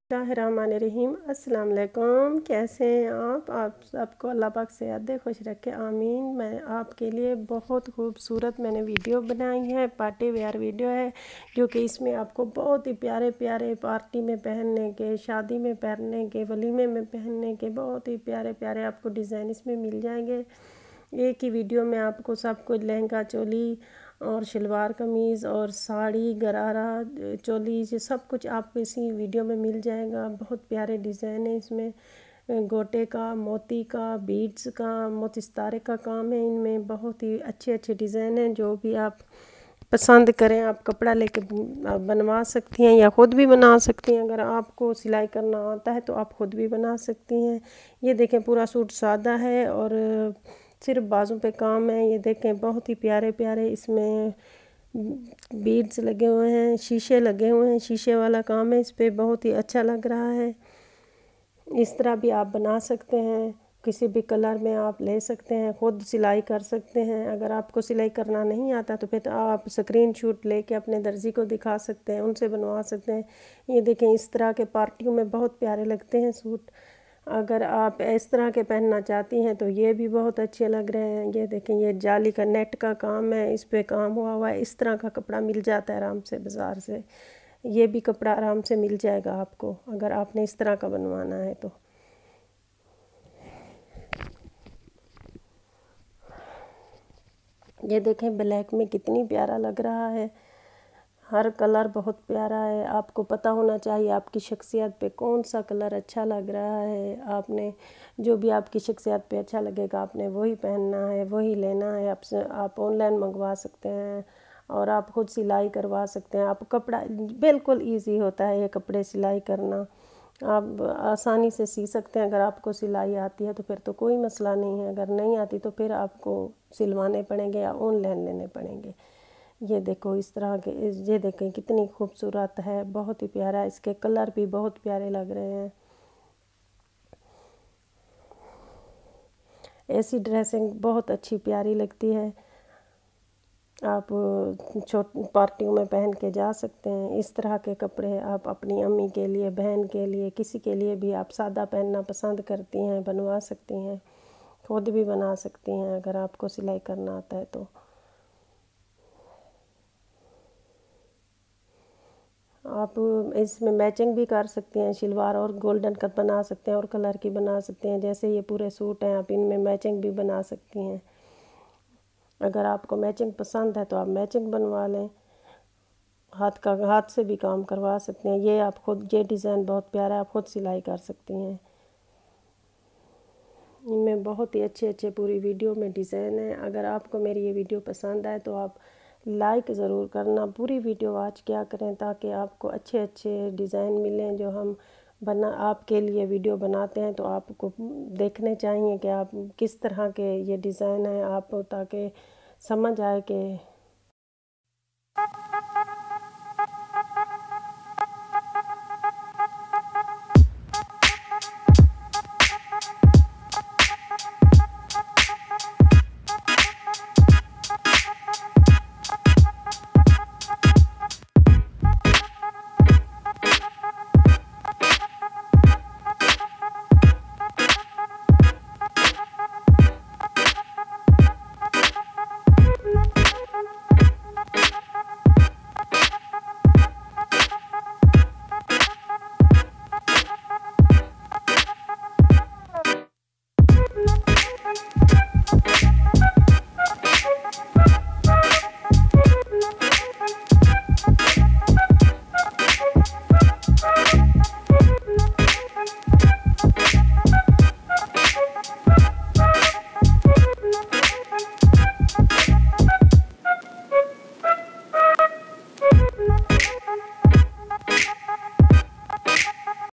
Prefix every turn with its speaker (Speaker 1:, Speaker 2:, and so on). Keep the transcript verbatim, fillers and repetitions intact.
Speaker 1: बिस्मिल्लाहिर्रहमानिर्रहीम। अस्सलाम वालेकुम। कैसे हैं आप आप सबको अल्लाह पाक से याद खुश रखे, आमीन। मैं आपके लिए बहुत खूबसूरत मैंने वीडियो बनाई है, पार्टी वेयर वीडियो है, जो कि इसमें आपको बहुत ही प्यारे प्यारे पार्टी में पहनने के, शादी में पहनने के, वलीमे में पहनने के बहुत ही प्यारे प्यारे आपको डिज़ाइन इसमें मिल जाएंगे। एक ही वीडियो में आपको सब कुछ लहंगा चोली और शलवार कमीज़ और साड़ी गरारा चोली ये सब कुछ आपको इसी वीडियो में मिल जाएगा। बहुत प्यारे डिज़ाइन है इसमें, गोटे का, मोती का, बीड्स का, मोती सितारे का काम है इनमें। बहुत ही अच्छे अच्छे डिज़ाइन हैं, जो भी आप पसंद करें आप कपड़ा लेके बनवा सकती हैं या ख़ुद भी बना सकती हैं। अगर आपको सिलाई करना आता है तो आप ख़ुद भी बना सकती हैं। ये देखें पूरा सूट सादा है और सिर्फ बाजू पे काम है। ये देखें बहुत ही प्यारे प्यारे इसमें बीड्स लगे हुए हैं, शीशे लगे हुए हैं, शीशे वाला काम है इस पर, बहुत ही अच्छा लग रहा है। इस तरह भी आप बना सकते हैं, किसी भी कलर में आप ले सकते हैं, ख़ुद सिलाई कर सकते हैं। अगर आपको सिलाई करना नहीं आता तो फिर आप स्क्रीन शॉट लेके अपने दर्जी को दिखा सकते हैं, उनसे बनवा सकते हैं। ये देखें इस तरह के पार्टियों में बहुत प्यारे लगते हैं सूट। अगर आप इस तरह के पहनना चाहती हैं तो ये भी बहुत अच्छे लग रहे हैं। ये देखें ये जाली का नेट का काम है, इस पे काम हुआ हुआ है। इस तरह का कपड़ा मिल जाता है आराम से बाज़ार से, ये भी कपड़ा आराम से मिल जाएगा आपको अगर आपने इस तरह का बनवाना है तो। ये देखें ब्लैक में कितनी प्यारा लग रहा है, हर कलर बहुत प्यारा है। आपको पता होना चाहिए आपकी शख्सियत पे कौन सा कलर अच्छा लग रहा है। आपने जो भी आपकी शख्सियत पे अच्छा लगेगा आपने वही पहनना है, वही लेना है। आप आप ऑनलाइन मंगवा सकते हैं और आप ख़ुद सिलाई करवा सकते हैं। आप कपड़ा बिल्कुल इजी होता है ये कपड़े सिलाई करना, आप आसानी से सी सकते हैं। अगर आपको सिलाई आती है तो फिर तो कोई मसला नहीं है, अगर नहीं आती तो फिर आपको सिलवाने पड़ेंगे या ऑनलाइन लेने पड़ेंगे। ये देखो इस तरह के, ये देखें कितनी खूबसूरत है, बहुत ही प्यारा। इसके कलर भी बहुत प्यारे लग रहे हैं। ऐसी ड्रेसिंग बहुत अच्छी प्यारी लगती है, आप छोट पार्टियों में पहन के जा सकते हैं। इस तरह के कपड़े आप अपनी अम्मी के लिए, बहन के लिए, किसी के लिए भी आप सादा पहनना पसंद करती हैं बनवा सकती हैं, खुद भी बना सकती हैं अगर आपको सिलाई करना आता है तो। आप इसमें मैचिंग भी कर सकती हैं, शलवार और गोल्डन कट बना सकते हैं और कलर की बना सकते हैं। जैसे ये पूरे सूट हैं आप इनमें मैचिंग भी बना सकती हैं। अगर आपको मैचिंग पसंद है तो आप मैचिंग बनवा लें, हाथ का हाथ से भी काम करवा सकते हैं। ये आप खुद, ये डिज़ाइन बहुत प्यारा है, आप खुद सिलाई कर सकती हैं। इनमें बहुत ही अच्छे अच्छे पूरी वीडियो में डिज़ाइन है। अगर आपको मेरी ये वीडियो पसंद आए तो आप लाइक ज़रूर करना, पूरी वीडियो वॉच किया करें ताकि आपको अच्छे अच्छे डिज़ाइन मिलें जो हम बना आपके लिए वीडियो बनाते हैं। तो आपको देखने चाहिए कि आप किस तरह के ये डिज़ाइन हैं, आप ताकि समझ आए कि